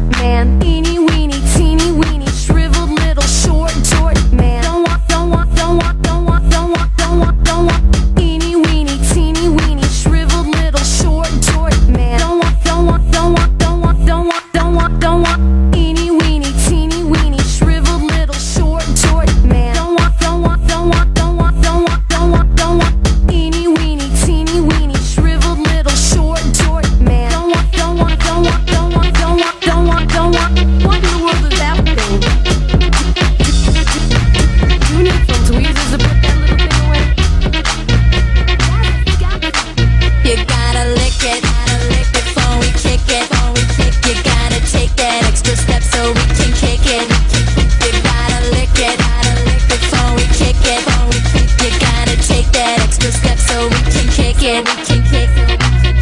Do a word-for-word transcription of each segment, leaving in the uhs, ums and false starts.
man. Eeny weeny, teeny weeny, shriveled little short short man. Don't want, don't want, don't want, don't want, don't want, don't want, don't want. Eeny weeny, teeny weeny, shriveled little short short man. Don't want, don't want, don't want, don't want, don't want, don't want, don't want. Eeny weeny, teeny weeny, shriveled little short short man. Don't want, don't want, don't want, don't want, don't want, don't want, don't want. Eeny weeny, teeny weeny, shriveled little short short man. Don't want, don't want, don't want, don't want, don't want, don't want, don't want. What in the world is that thing? You need some tweezers to put that little thing away. You gotta lick it, gotta lick it before we kick it, before we kick. You gotta take that extra step so we can kick it. You gotta lick it, gotta lick it before we kick it, before we kick. You gotta take that extra step so we can kick it, we can kick it.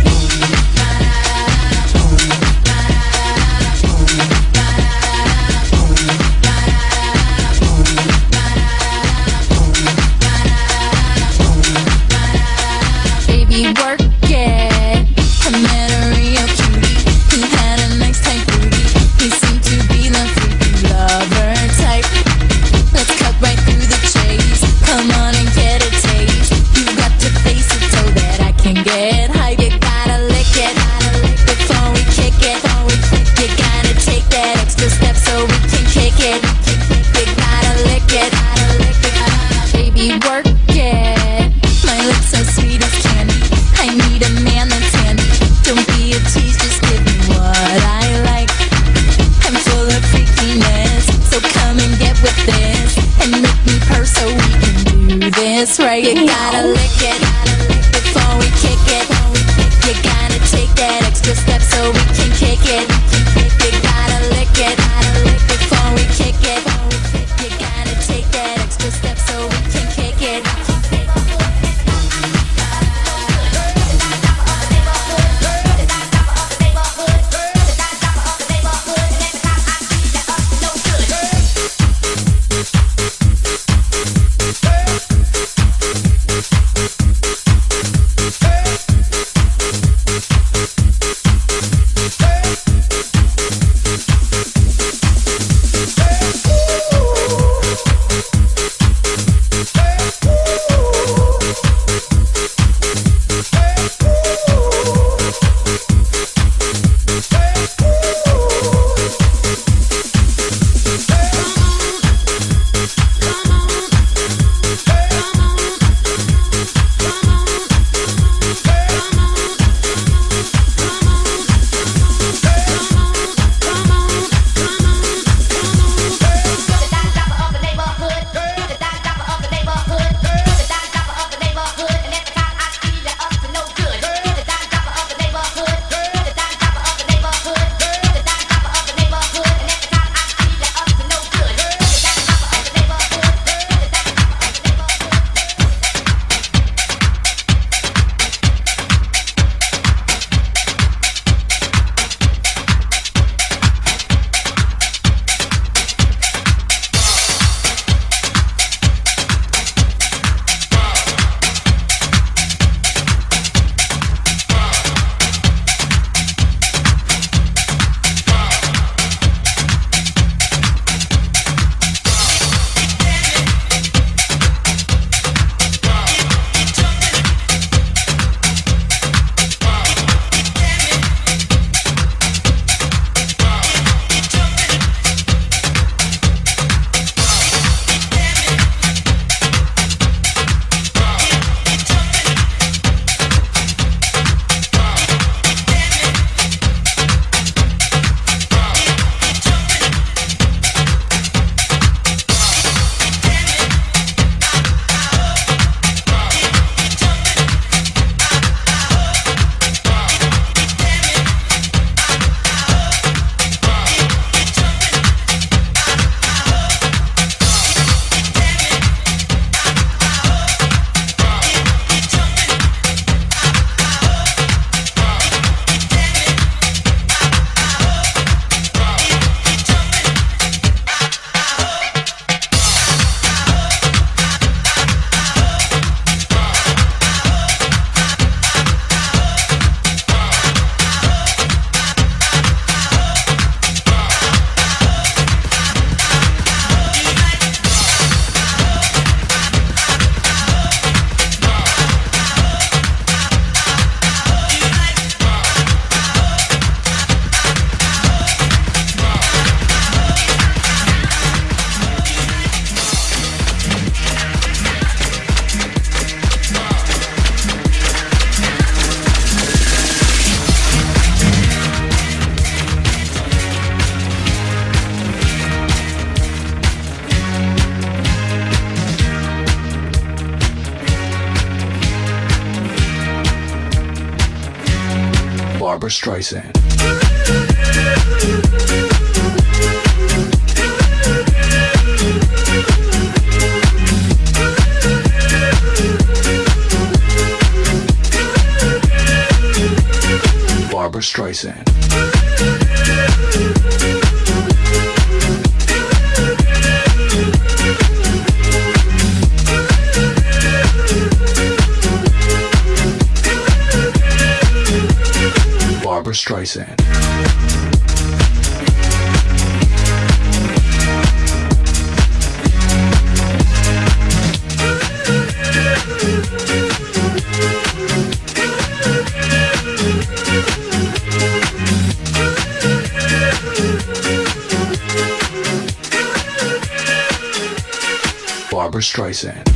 Baby, work it. I met a real cutie. He had a nice tight booty. He seemed to be the freaky lover type. Let's cut right through the chase. Come on and get a taste. You got to face it so that I can get hype. You gotta lick it, gotta lick it before we kick it, before we kick. You gotta take that extra step so we can kick it. You gotta lick it, gotta lick it. Baby, work it. My lips so sweet as candy. I need a man that's handy. Don't be a tease, just give me what I like. I'm full of freakiness, so come and get with this and make me purr so we can do this right. You gotta lick it, gotta lick it before we kick it. You gotta take that extra step so we can kick it. You gotta lick it, gotta lick it before we kick it. You gotta take that extra step so we can kick it. Barbra Streisand. Barbra Streisand. Barbra Streisand. Barbra Streisand.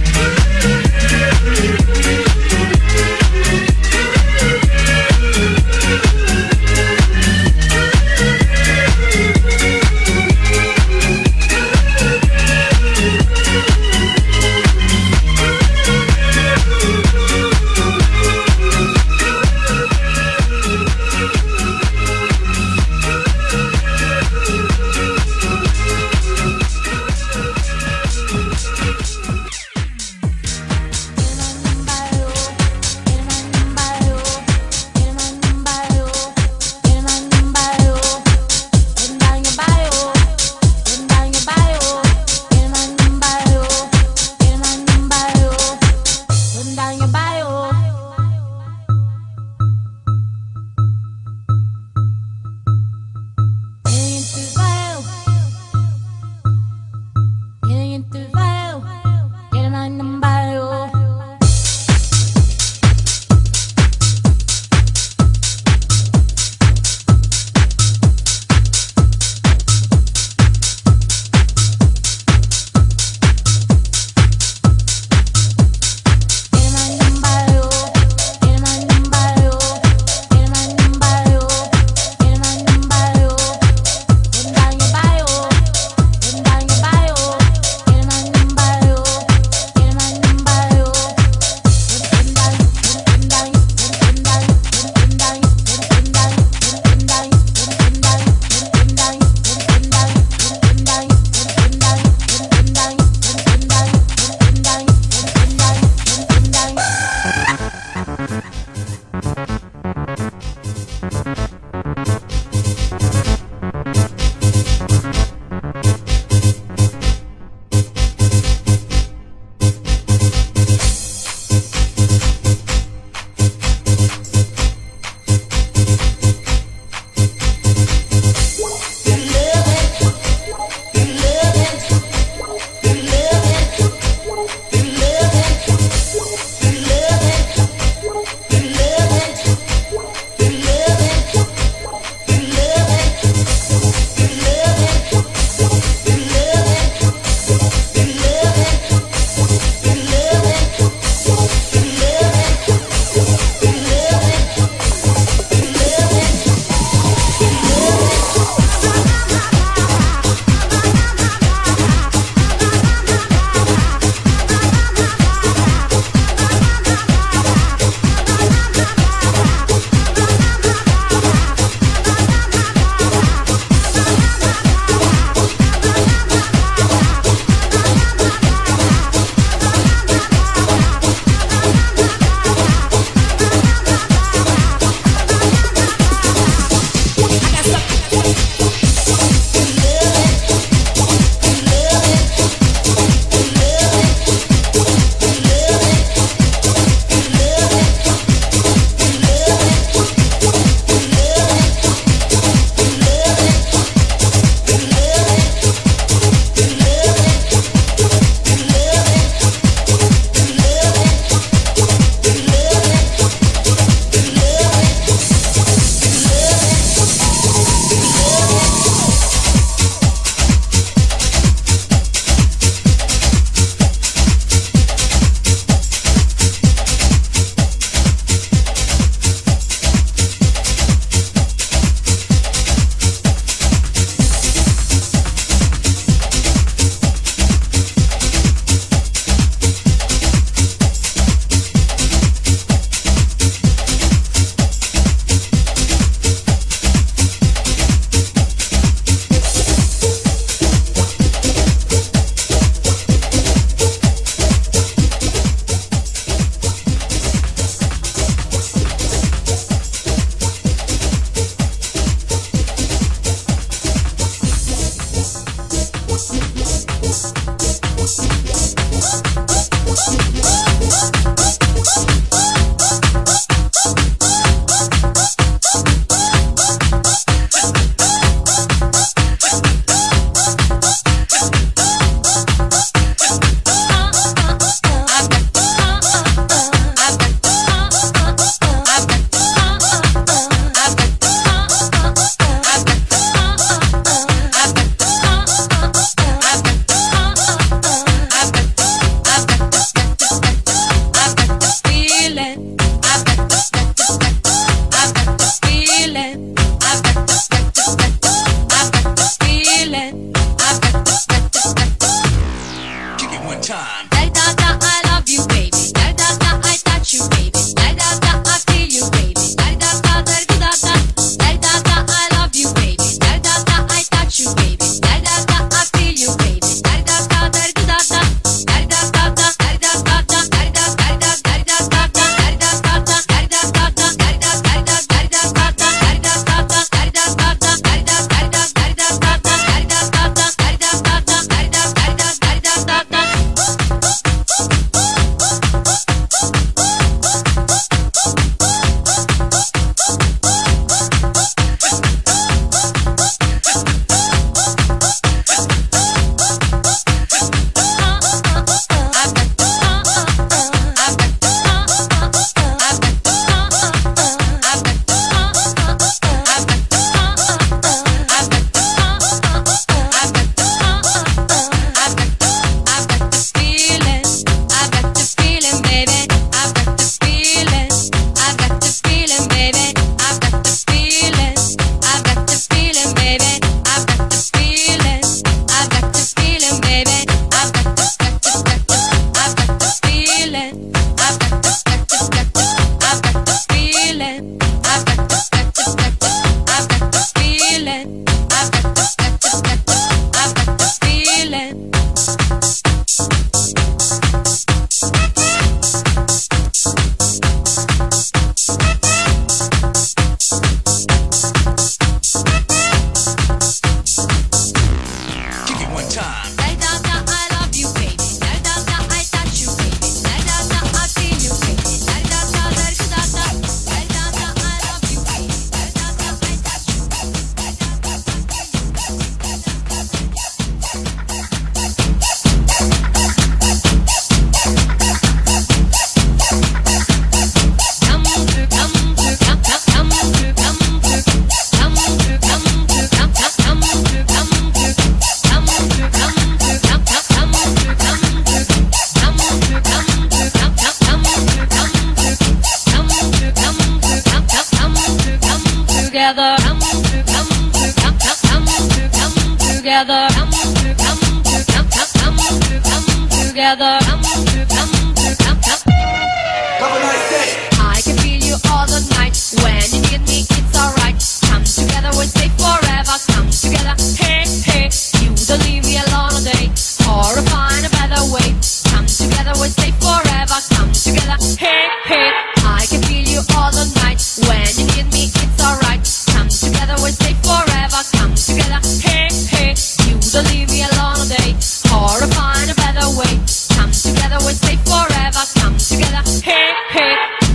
together, come to come to come come come to come together, come to come to come come. Have a nice day. I can feel you all the night. When you need me, it's alright. Come together, we'll stay forever. Come together, hey hey. You don't leave me alone all day, or find a better way. Come together, we'll stay forever. Come together, hey hey. I can feel you all the night. When you need me, it's alright. Come together, we'll stay forever. Come together, hey hey. You don't leave me alone all day, or find a better way. Come together, we'll stay forever. Come together, hey hey.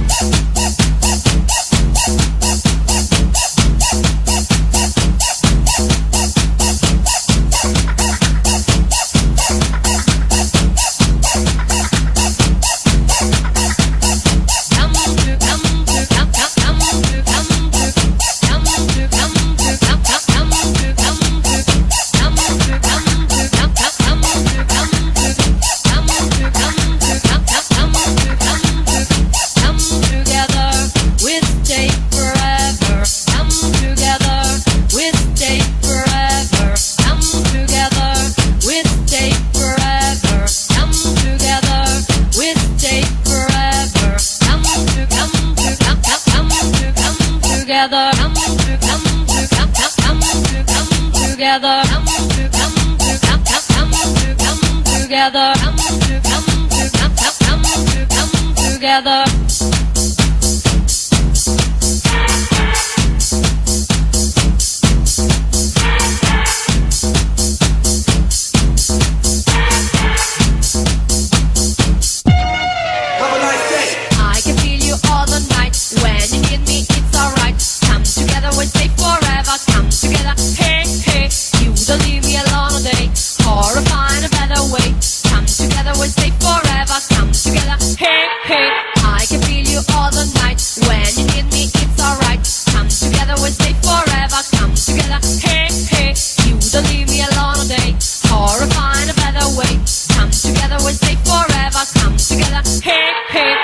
Together, come to come to come come to come together, come to come to come come to come together, come to come to come come to come together. Have a nice day. I can feel you all the night. When you need me, it's alright. Come together, we'll stay forever. Come together, hey hey. You don't leave me alone all day, or find a better way. Come together, we'll stay forever. Come together, hey hey. I can feel you all the night. When you need me, it's alright. Come together, we'll stay forever. Come together, hey hey. You don't leave me alone all day, or find a better way. Come together, we'll stay forever. Come together, hey hey.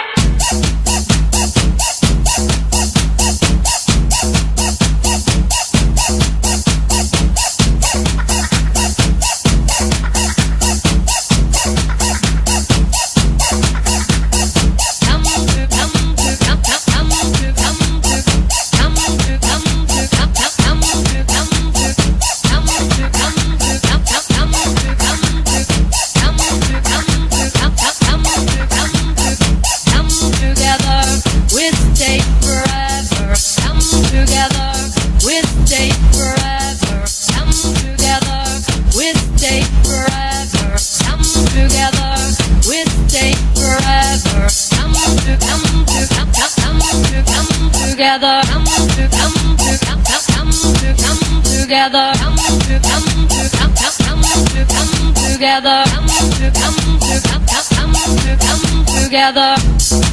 Together, come to come to come come to come together, come to come to come come to come together, come to come to come come to come together.